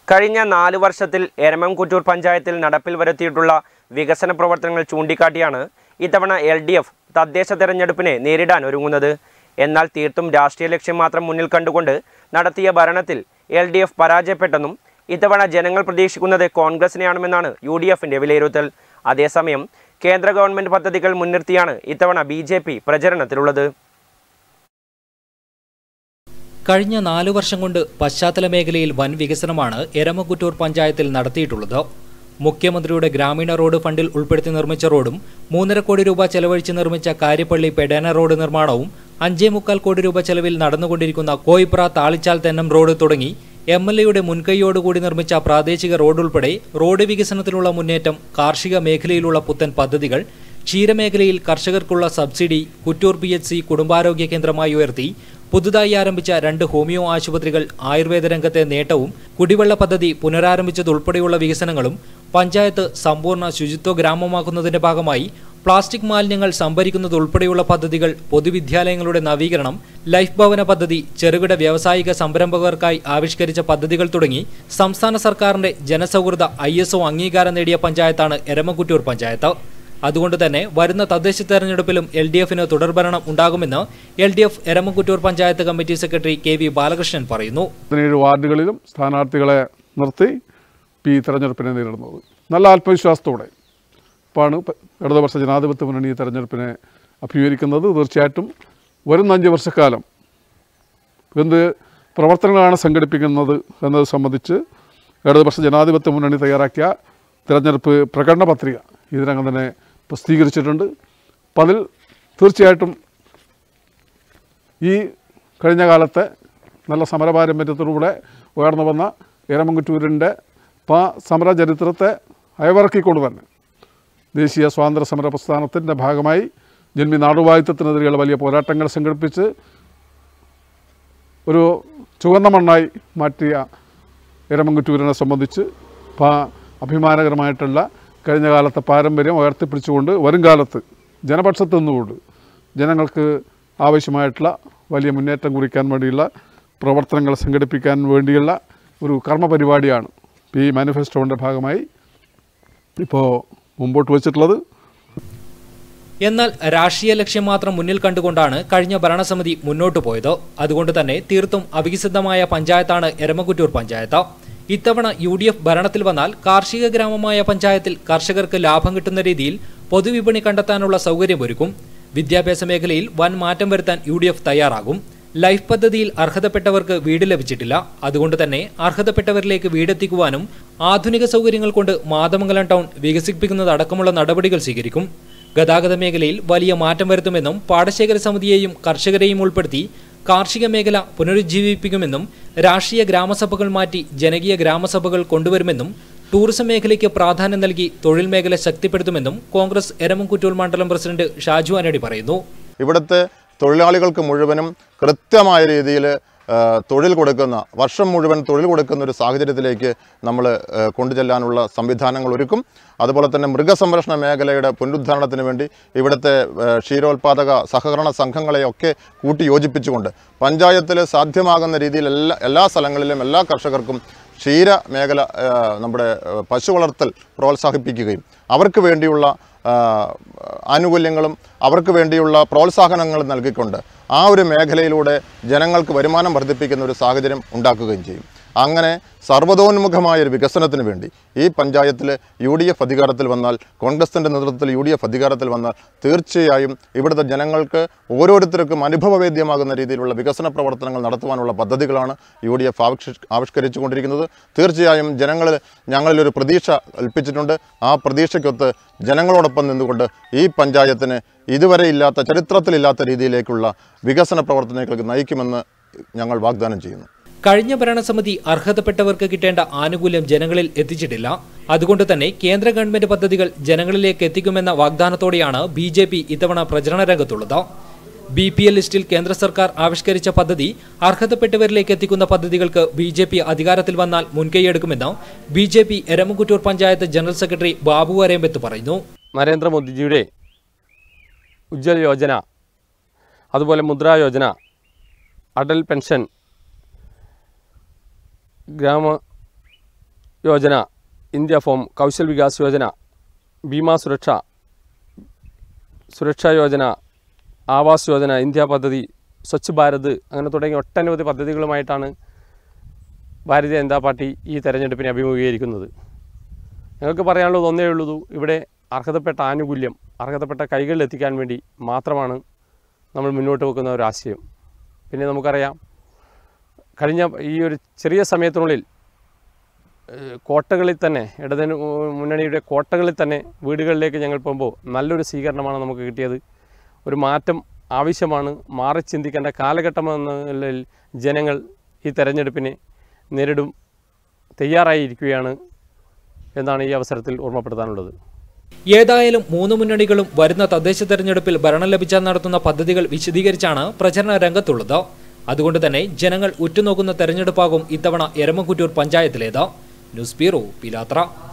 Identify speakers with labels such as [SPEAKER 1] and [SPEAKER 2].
[SPEAKER 1] കഴിഞ്ഞ 4 വർഷത്തിൽ എരമംകുറ്റൂർ പഞ്ചായത്തിൽ നടപ്പിൽ വരുത്തിയിട്ടുള്ള വികസന പ്രവർത്തനങ്ങൾ ചൂണ്ടിക്കാട്ടിയാണ് ഇത്തവണ LDF തദ്ദേശ തെരഞ്ഞെടുപ്പിനെ നേരിടാൻ ഒരുങ്ങുന്നത്. എന്നാൽ തീർത്തും രാഷ്ട്രീയ ലക്ഷ്യം മാത്രം മുന്നിൽ കണ്ടുകൊണ്ട് നടത്തിയ ഭരണത്തിൽ LDF പരാജയപ്പെട്ടെന്നും ഇത്തവണ ജനങ്ങൾ പ്രതീക്ഷിക്കുന്നത് കോൺഗ്രസിനെയാണെന്നാണ് UDFന്റെ വിലയിരുത്തൽ. അതേസമയം കേന്ദ്ര ഗവൺമെന്റ് പദ്ധതികൾ മുൻനിർത്തിയാണ് ഇത്തവണ BJP പ്രചരണത്തിലുള്ളത്.
[SPEAKER 2] കഴിഞ്ഞ 4 വർഷം കൊണ്ട് പശ്ചാത്തല മേഖലയിൽ വൻ വികസനമാണ് എരമകുറ്റൂർ പഞ്ചായത്തിൽ നടത്തിയിട്ടുള്ളത്. മുഖ്യമന്ത്രിയുടെ ഗ്രാമീണ റോഡ് ഫണ്ടിൽ ഉൾപ്പെടുത്തി നിർമ്മിച്ച റോഡും 3.5 കോടി രൂപ ചെലവഴിച്ച് നിർമ്മിച്ച കാര്യപ്പള്ളി പെഡാന റോഡ് നിർമ്മാണവും 5.25 കോടി രൂപ ചെലവിൽ നടന്നുകൊണ്ടിരിക്കുന്ന കോയിപ്ര താളിച്ചാൽ തെന്നം റോഡ് തുടങ്ങി MLAയുടെ മുൻകൈയോടുകൂടി നിർമ്മിച്ച പ്രാദേശിക റോഡ് ഉൾപ്പെടെ റോഡ് വികസനത്തിലുള്ള മുന്നേറ്റം, കാർഷിക മേഖലയിലുള്ള പുത്തൻ പദ്ധതികൾ, ക്ഷീരമേഖലയിൽ കർഷകർക്കുള്ള സബ്സിഡി, കുറ്റൂർ PHC കുടുംബാരോഗ്യ കേന്ദ്രമായി ഉയർത്തി, പുതുതായി ആരംഭിച്ച 2 ഹോമിയോ ആശുപത്രികൾ, ആയുർവേദ രംഗത്തെ നേട്ടവും, കുടിവെള്ള പദ്ധതി പുനരാരംഭിച്ചതുൾപ്പെടെയുള്ള വികസനങ്ങളും, പഞ്ചായത്ത് സമ്പൂർണ്ണ ശുചിത്വ ഗ്രാമമാക്കുന്നതിന്റെ ഭാഗമായി പ്ലാസ്റ്റിക് മാലിന്യങ്ങൾ സംഭരിക്കുന്നതുൾപ്പെടെയുള്ള പദ്ധതികൾ, പൊതുവിദ്യാലയങ്ങളുടെ നവീകരണം, ലൈഫ് ഭവന പദ്ധതി, ചെറുകിട വ്യാവസായിക സംരംഭകർക്കായി ആവിഷ്കരിച്ച പദ്ധതികൾ തുടങ്ങി സംസ്ഥാന സർക്കാരിന്റെ ജനസൗഹൃദ ISO അംഗീകാരം നേടിയ പഞ്ചായത്താണ് എരമകുറ്റൂർ പഞ്ചായത്ത്. അതുകൊണ്ട് തന്നെ വരുന്ന തദ്ദേശ തെരഞ്ഞെടുപ്പിലും LDFന് തുടർഭരണം ഉണ്ടാകുമെന്ന് LDF Eramakuttur panchayat committee secretary KV Balakrishnan പറയുന്നു.
[SPEAKER 3] 17 വാർഡുകളിലും സ്ഥാനാർത്ഥികളെ നിർത്തി ഈ തെരഞ്ഞെടുപ്പിനെ നേരിടുന്നത് നല്ല ആത്മവിശ്വാസത്തോടെ ആണ് ഇടതുപക്ഷ ജനാധിപത്യ മുന്നണി തെരഞ്ഞെടുപ്പിനെ അഭിമുഖീകരിക്കുന്നത്. തീർച്ചയായിട്ടും വരുന്ന 5 വർഷക്കാലം എന്ത് പ്രവർത്തനങ്ങളാണ് സംഘടിപ്പിക്കുന്നത് എന്നത് സംബന്ധിച്ച് ഇടതുപക്ഷ ജനാധിപത്യ മുന്നണി തയ്യാറാക്കിയ തെരഞ്ഞെടുപ്പ് പ്രകടന പത്രിക ഇതിനകം തന്നെ പ്രസിദ്ധീകരിച്ചിട്ടുണ്ട്. അപ്പം അതിൽ തീർച്ചയായിട്ടും ഈ കഴിഞ്ഞ കാലത്തെ നല്ല സമരപാരമ്പര്യത്തിലൂടെ ഉയർന്നു വന്ന എരമംകുറ്റൂരിൻ്റെ സമര ചരിത്രത്തെ അയവിറക്കിക്കൊണ്ട് തന്നെ ദേശീയ സ്വാതന്ത്ര്യ സമര പ്രസ്ഥാനത്തിൻ്റെ ഭാഗമായി ജന്മി നാടുവാഴിത്തത്തിനെതിരെയുള്ള വലിയ പോരാട്ടങ്ങൾ സംഘടിപ്പിച്ച് ഒരു ചുവന്ന മണ്ണായി മാറ്റിയ എരമംകുറ്റൂരിനെ സംബന്ധിച്ച് അഭിമാനകരമായിട്ടുള്ള കഴിഞ്ഞ കാലത്തെ പാരമ്പര്യം ഉയർത്തിപ്പിടിച്ചുകൊണ്ട് വരും കാലത്ത് ജനപക്ഷത്ത് നിന്നുകൊണ്ട് ജനങ്ങൾക്ക് ആവശ്യമായിട്ടുള്ള വലിയ മുന്നേറ്റം കുറിക്കാൻ വേണ്ടിയുള്ള പ്രവർത്തനങ്ങൾ സംഘടിപ്പിക്കാൻ വേണ്ടിയുള്ള ഒരു കർമ്മ പരിപാടിയാണ് ഈ മാനിഫെസ്റ്റോയുടെ ഭാഗമായി ഇപ്പോൾ മുമ്പോട്ട് വച്ചിട്ടുള്ളത്.
[SPEAKER 2] എന്നാൽ രാഷ്ട്രീയ ലക്ഷ്യം മാത്രം മുന്നിൽ കണ്ടുകൊണ്ടാണ് കഴിഞ്ഞ ഭരണസമിതി മുന്നോട്ടു പോയത്. അതുകൊണ്ട് തന്നെ തീർത്തും അവികസിതമായ പഞ്ചായത്താണ് എരമകുറ്റൂർ പഞ്ചായത്ത്. ഇത്തവണ UDF ഭരണത്തിൽ വന്നാൽ കാർഷിക ഗ്രാമമായ പഞ്ചായത്തിൽ കർഷകർക്ക് ലാഭം കിട്ടുന്ന രീതിയിൽ പൊതുവിപണി കണ്ടെത്താനുള്ള സൗകര്യമൊരുക്കും. വിദ്യാഭ്യാസ മേഖലയിൽ വൻ മാറ്റം വരുത്താൻ UDF തയ്യാറാകും. ലൈഫ് പദ്ധതിയിൽ അർഹതപ്പെട്ടവർക്ക് വീട് ലഭിച്ചിട്ടില്ല. അതുകൊണ്ട് തന്നെ അർഹതപ്പെട്ടവരിലേക്ക് വീടെത്തിക്കുവാനും ആധുനിക സൗകര്യങ്ങൾ കൊണ്ട് മാതമംഗലം ടൗൺ വികസിപ്പിക്കുന്നതടക്കമുള്ള നടപടികൾ സ്വീകരിക്കും. ഗതാഗത മേഖലയിൽ വലിയ മാറ്റം വരുത്തുമെന്നും പാടശേഖര സമിതിയെയും കർഷകരെയും ഉൾപ്പെടുത്തി കാർഷിക മേഖല പുനരുജ്ജീവിപ്പിക്കുമെന്നും രാഷ്ട്രീയ ഗ്രാമസഭകൾ മാറ്റി ജനകീയ ഗ്രാമസഭകൾ കൊണ്ടുവരുമെന്നും ടൂറിസം മേഖലയ്ക്ക് പ്രാധാന്യം നൽകി തൊഴിൽ മേഖല ശക്തിപ്പെടുത്തുമെന്നും കോൺഗ്രസ് എരമംകുറ്റൂർ മണ്ഡലം പ്രസിഡന്റ് ഷാജു ആനടി പറയുന്നു.
[SPEAKER 4] ഇവിടുത്തെ തൊഴിലാളികൾക്ക് മുഴുവനും കൃത്യമായ രീതിയിൽ തൊഴിൽ കൊടുക്കുന്ന, വർഷം മുഴുവൻ തൊഴിൽ കൊടുക്കുന്ന ഒരു സാഹചര്യത്തിലേക്ക് നമ്മൾ കൊണ്ടുചെല്ലാനുള്ള സംവിധാനങ്ങൾ ഒരുക്കും. അതുപോലെ തന്നെ മൃഗസംരക്ഷണ മേഖലയുടെ പുനരുദ്ധാരണത്തിന് വേണ്ടി ഇവിടുത്തെ ക്ഷീരോത്പാദക സഹകരണ സംഘങ്ങളെയൊക്കെ കൂട്ടിയോജിപ്പിച്ചുകൊണ്ട് പഞ്ചായത്തിൽ സാധ്യമാകുന്ന രീതിയിൽ എല്ലാ സ്ഥലങ്ങളിലും എല്ലാ കർഷകർക്കും ക്ഷീര മേഖല, നമ്മുടെ പശു വളർത്തൽ പ്രോത്സാഹിപ്പിക്കുകയും അവർക്ക് വേണ്ടിയുള്ള ആനുകൂല്യങ്ങളും അവർക്ക് വേണ്ടിയുള്ള പ്രോത്സാഹനങ്ങളും നൽകിക്കൊണ്ട് ആ ഒരു മേഖലയിലൂടെ ജനങ്ങൾക്ക് വരുമാനം വർദ്ധിപ്പിക്കുന്ന ഒരു സാഹചര്യം ഉണ്ടാക്കുകയും ചെയ്യും. അങ്ങനെ സർവ്വതോന്മുഖമായൊരു വികസനത്തിന് വേണ്ടി ഈ പഞ്ചായത്തിൽ UDF അധികാരത്തിൽ വന്നാൽ, കോൺഗ്രസിൻ്റെ നേതൃത്വത്തിൽ UDF അധികാരത്തിൽ വന്നാൽ തീർച്ചയായും ഇവിടുത്തെ ജനങ്ങൾക്ക് ഓരോരുത്തർക്കും അനുഭവവേദ്യമാകുന്ന രീതിയിലുള്ള വികസന പ്രവർത്തനങ്ങൾ നടത്തുവാനുള്ള പദ്ധതികളാണ് UDF ആവിഷ്കരിച്ചു കൊണ്ടിരിക്കുന്നത്. തീർച്ചയായും ഞങ്ങളിലൊരു പ്രതീക്ഷ കൽപ്പിച്ചിട്ടുണ്ട്. ആ പ്രതീക്ഷയ്ക്കൊത്ത് ജനങ്ങളോടൊപ്പം നിന്നുകൊണ്ട് ഈ പഞ്ചായത്തിന് ഇതുവരെ ഇല്ലാത്ത, ചരിത്രത്തിലില്ലാത്ത രീതിയിലേക്കുള്ള വികസന പ്രവർത്തനങ്ങൾക്ക് നയിക്കുമെന്ന് ഞങ്ങൾ വാഗ്ദാനം ചെയ്യുന്നു.
[SPEAKER 2] കഴിഞ്ഞ ഭരണസമിതി അർഹതപ്പെട്ടവർക്ക് കിട്ടേണ്ട ആനുകൂല്യം ജനങ്ങളിൽ എത്തിച്ചിട്ടില്ല. അതുകൊണ്ട് തന്നെ കേന്ദ്ര ഗവൺമെന്റ് പദ്ധതികൾ ജനങ്ങളിലേക്ക് എത്തിക്കുമെന്ന വാഗ്ദാനത്തോടെയാണ് BJP ഇത്തവണ പ്രചരണ രംഗത്തുള്ളത്. BPL ലിസ്റ്റിൽ കേന്ദ്ര സർക്കാർ ആവിഷ്കരിച്ച പദ്ധതി അർഹതപ്പെട്ടവരിലേക്ക് എത്തിക്കുന്ന പദ്ധതികൾക്ക് BJP അധികാരത്തിൽ വന്നാൽ മുൻകൈയെടുക്കുമെന്ന് BJP Eramakuttur panchayat general secretary Babu Arembath പറയുന്നു.
[SPEAKER 5] നരേന്ദ്രമോദിജിയുടെ ഉജ്ജ്വൽ യോജന, അതുപോലെ Mudra Yojana, Atal pension, Gram Yojana, India form, Kaushal Vikas Yojana, Bima Suraksha Yojana, Awas Yojana, India പദ്ധതി, സ്വച്ഛ് ഭാരത് അങ്ങനെ തുടങ്ങിയ ഒട്ടനവധി പദ്ധതികളുമായിട്ടാണ് ഭാരതീയ ജനതാ പാർട്ടി ഈ തെരഞ്ഞെടുപ്പിനെ അഭിമുഖീകരിക്കുന്നത്. ഞങ്ങൾക്ക് പറയാനുള്ളത് ഒന്നേ ഉള്ളൂ, ഇവിടെ അർഹതപ്പെട്ട ആനുകൂല്യം അർഹതപ്പെട്ട കൈകളിലെത്തിക്കാൻ വേണ്ടി മാത്രമാണ് നമ്മൾ മുന്നോട്ട് വെക്കുന്ന ഒരു ആശയം. പിന്നെ നമുക്കറിയാം, കഴിഞ്ഞ ഈ ഒരു ചെറിയ സമയത്തിനുള്ളിൽ കോട്ടകളിൽ തന്നെ, ഇടത് മുന്നണിയുടെ കോട്ടകളിൽ തന്നെ വീടുകളിലേക്ക് ഞങ്ങൾ പോകുമ്പോൾ നല്ലൊരു സ്വീകരണമാണ് നമുക്ക് കിട്ടിയത്. ഒരു മാറ്റം ആവശ്യമാണ്, മാറി ചിന്തിക്കേണ്ട കാലഘട്ടമെന്ന നിലയിൽ ജനങ്ങൾ ഈ തെരഞ്ഞെടുപ്പിനെ നേരിടും തയ്യാറായിരിക്കുകയാണ് എന്നാണ് ഈ അവസരത്തിൽ ഓർമ്മപ്പെടുത്താനുള്ളത്.
[SPEAKER 2] ഏതായാലും മൂന്ന് മുന്നണികളും വരുന്ന തദ്ദേശ തെരഞ്ഞെടുപ്പിൽ ഭരണം ലഭിച്ചാൽ നടത്തുന്ന പദ്ധതികൾ വിശദീകരിച്ചാണ് പ്രചരണ രംഗത്തുള്ളത്. അതുകൊണ്ട് തന്നെ ജനങ്ങൾ ഉറ്റുനോക്കുന്ന തെരഞ്ഞെടുപ്പാകും ഇത്തവണ എരമംകുറ്റൂർ പഞ്ചായത്തിലേത്. ന്യൂസ് ബ്യൂറോ, പിലാത്ര.